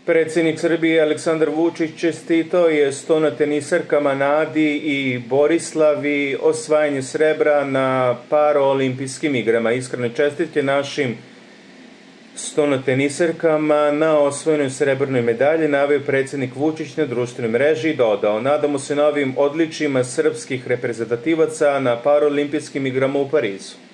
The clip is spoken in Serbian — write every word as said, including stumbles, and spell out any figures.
Predsjednik Srbije Aleksandar Vučić čestitao je stonoteniserkama Nadi i Borislavi osvajanje srebra na paraolimpijskim igrama. Iskrene čestitke našim stonoteniserkama na osvojenoj srebrnoj medalji, naveo predsjednik Vučić na društvenoj mreži i dodao: nadamo se novim odličjima srpskih reprezentativaca na paraolimpijskim igrama u Parizu.